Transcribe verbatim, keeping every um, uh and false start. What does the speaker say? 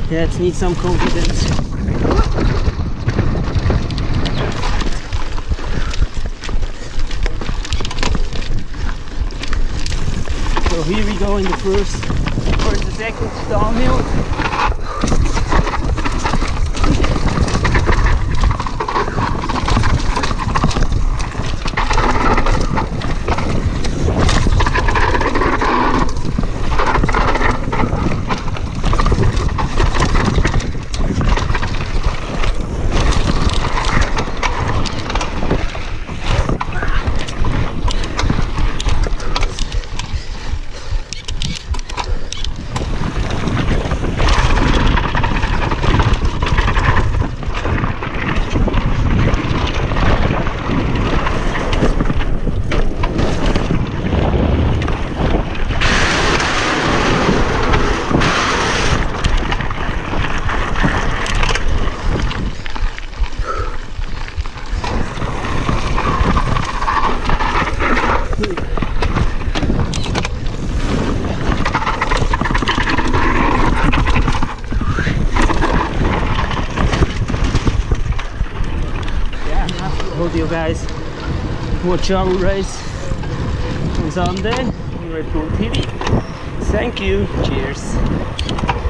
Yeah, it needs some confidence. So here we go in the first or in the second downhill. You guys watch our race on Sunday. We were Thank you. Cheers.